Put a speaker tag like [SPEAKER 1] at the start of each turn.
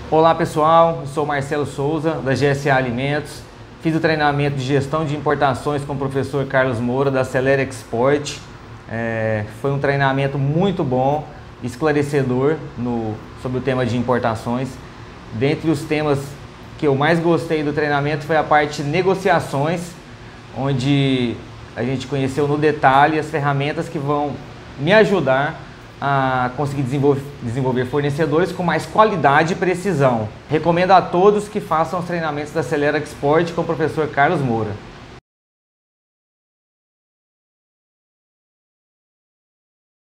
[SPEAKER 1] Olá pessoal, eu sou Marcelo Souza da GSA Alimentos. Fiz o treinamento de gestão de importações com o professor Carlos Moura da Acelera Export. Foi um treinamento muito bom, esclarecedor sobre o tema de importações. Dentre os temas que eu mais gostei do treinamento foi a parte de negociações, onde a gente conheceu no detalhe as ferramentas que vão me ajudar a conseguir desenvolver fornecedores com mais qualidade e precisão. Recomendo a todos que façam os treinamentos da Acelera Export com o professor Carlos Moura.